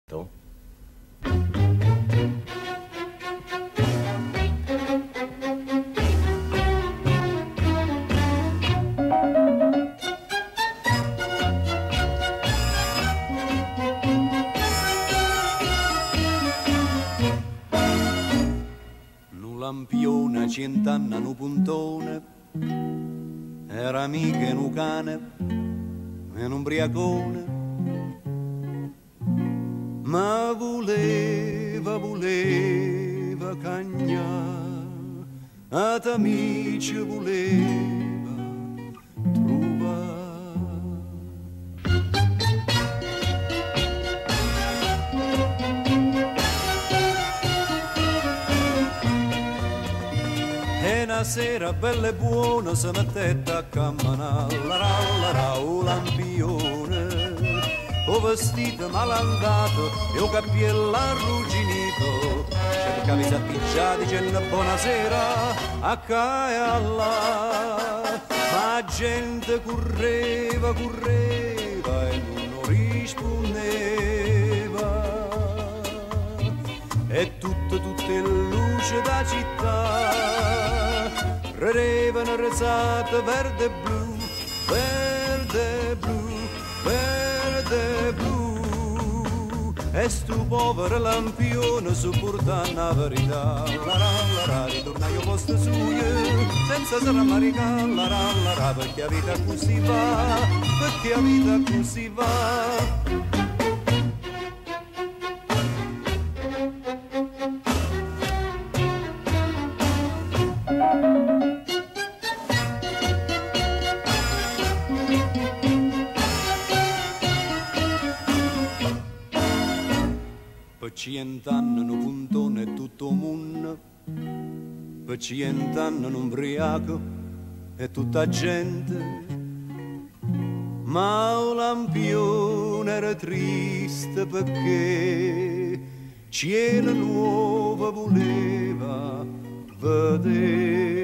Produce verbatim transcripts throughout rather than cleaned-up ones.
Lampione, cent'anni, nu puntone, era amica nu cane e un ubriacone, ma voleva, voleva cagnà, ad amici voleva trovare. E una sera bella e buona si mettette a camminare, la la la o lampione, o vestito malandato e o cappiello arrugginito, cercava i satticciati dicendo buonasera a ca e a là, ma gente correva, correva e non rispondeva. E tutte, tutte luci da città redevano risate verde e blu, verde e blu, verde e blu. E stu povero lampione supportando la verità, la ra la ra, ritorna io posto suo, senza se rammaricare, la ra la ra, perché la vita così va, perché la vita così va. Per cent'anni un puntone e tutto mondo, per cent'anni un ubriaco e tutta gente, ma un lampione era triste perché cielo nuovo voleva vedere.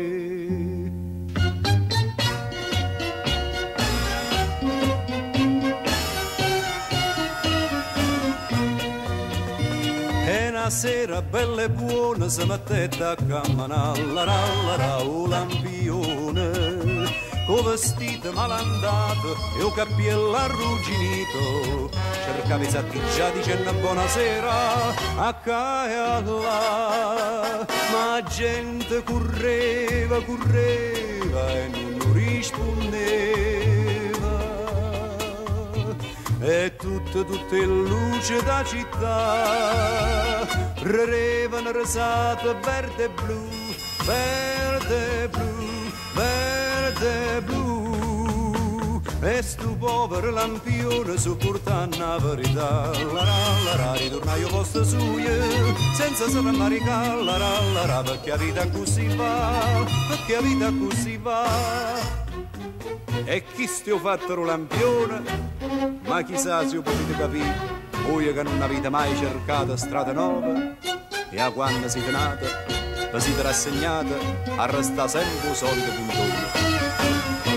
Una sera bella e buona si mettette a camminare, la ra la ra o lampione, co vestito malandato e o cappiello arrugginito, cercava i satticciati dicendo buonasera a ca e a là, ma gente correva, correva e non rispondeva. E tutte, tutte luci da città redevano risate verde e blu, verde e blu, verde e blu. E stu povero lampione supportando la verità, la ra la ra, ritorna io posto suo, senza se rammaricare, la ra la ra, perché la vita così va, perché la vita così va. E chi stiamo fatto un lampione, ma chissà se ho potuto capire, voi che non avete mai cercato strade nuove, e a quando siete nate, vi siete rassegnate a restare sempre il solito puntone.